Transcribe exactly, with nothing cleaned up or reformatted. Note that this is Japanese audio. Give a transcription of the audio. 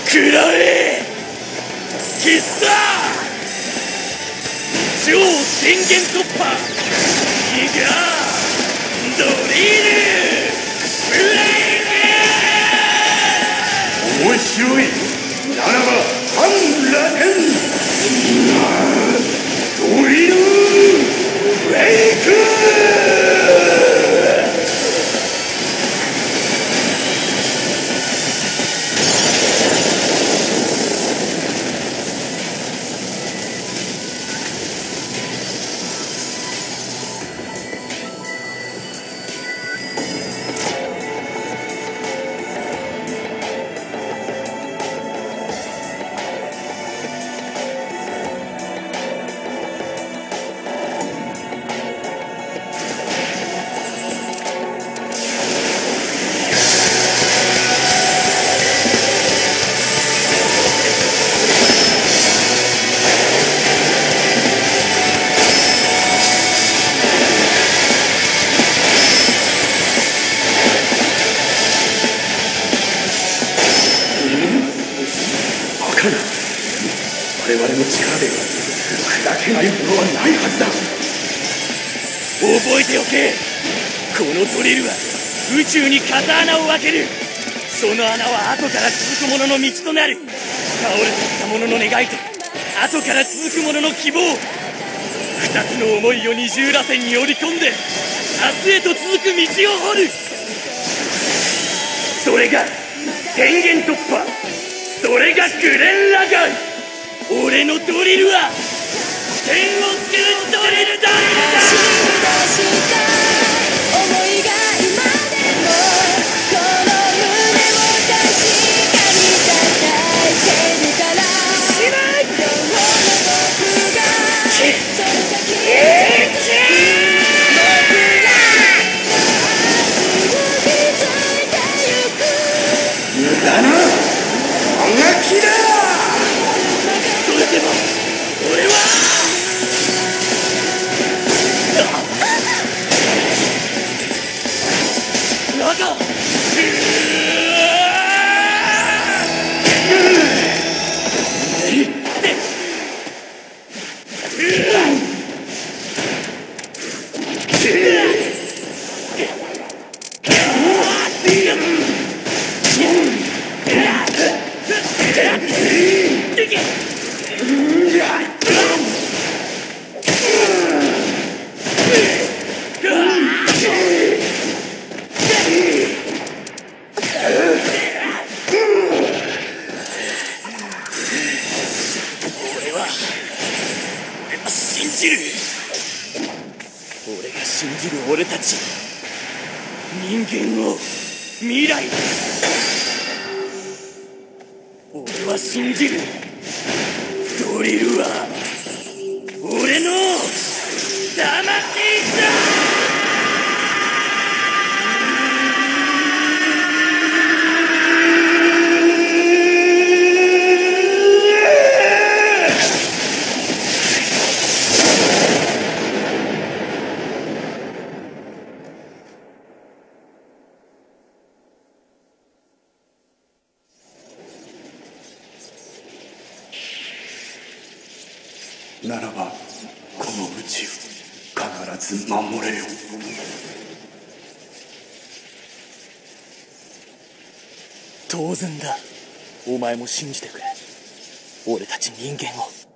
食らえ必殺超電源突破ギガドリルブレイク面白いならば反ラテンドリルブレイク我々の力で砕けないものはないはずだ。覚えておけ。このドリルは宇宙に風穴を開ける。その穴は後から続く者の道となる。倒れていった者の願いと後から続く者の希望、二つの思いを二重らせんに織り込んで明日へと続く道を掘る。それが電源突破、それがグレンラガン。俺のドリルは点をつけるドリルだ。俺が信じる俺たち人間を未来、俺は信じる。ドリルは俺の魂だ。 ならばこの宇宙必ず守れよ。 当然だ。お前も信じてくれ、俺たち人間を。